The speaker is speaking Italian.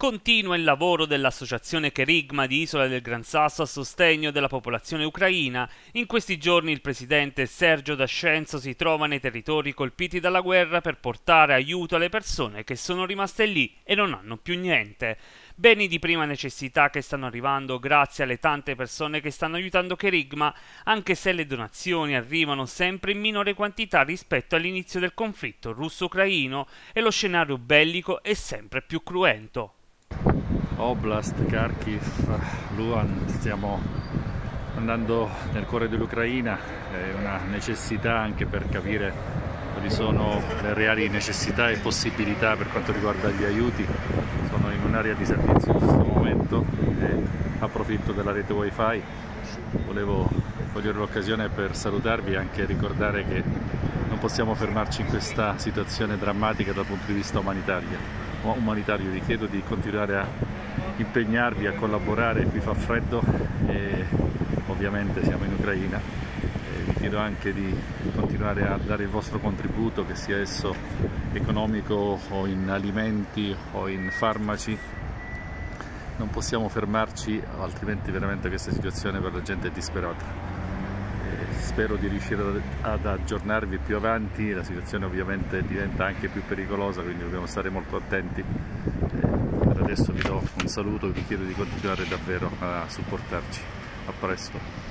Continua il lavoro dell'associazione Kerygma di Isola del Gran Sasso a sostegno della popolazione ucraina. In questi giorni il presidente Sergio Dascenzo si trova nei territori colpiti dalla guerra per portare aiuto alle persone che sono rimaste lì e non hanno più niente. Beni di prima necessità che stanno arrivando grazie alle tante persone che stanno aiutando Kerygma, anche se le donazioni arrivano sempre in minore quantità rispetto all'inizio del conflitto russo-ucraino e lo scenario bellico è sempre più cruento. Oblast, Kharkiv, Luhan, stiamo andando nel cuore dell'Ucraina, è una necessità anche per capire quali sono le reali necessità e possibilità per quanto riguarda gli aiuti. Sono in un'area di servizio in questo momento e approfitto della rete wifi. Volevo cogliere l'occasione per salutarvi e anche ricordare che non possiamo fermarci in questa situazione drammatica dal punto di vista umanitario. Vi chiedo di continuare a impegnarvi, a collaborare, qui fa freddo e ovviamente siamo in Ucraina. Vi chiedo anche di continuare a dare il vostro contributo, che sia esso economico o in alimenti o in farmaci. Non possiamo fermarci, altrimenti veramente questa situazione per la gente è disperata. Spero di riuscire ad aggiornarvi più avanti, la situazione ovviamente diventa anche più pericolosa, quindi dobbiamo stare molto attenti. Per adesso vi do un saluto e vi chiedo di continuare davvero a supportarci. A presto.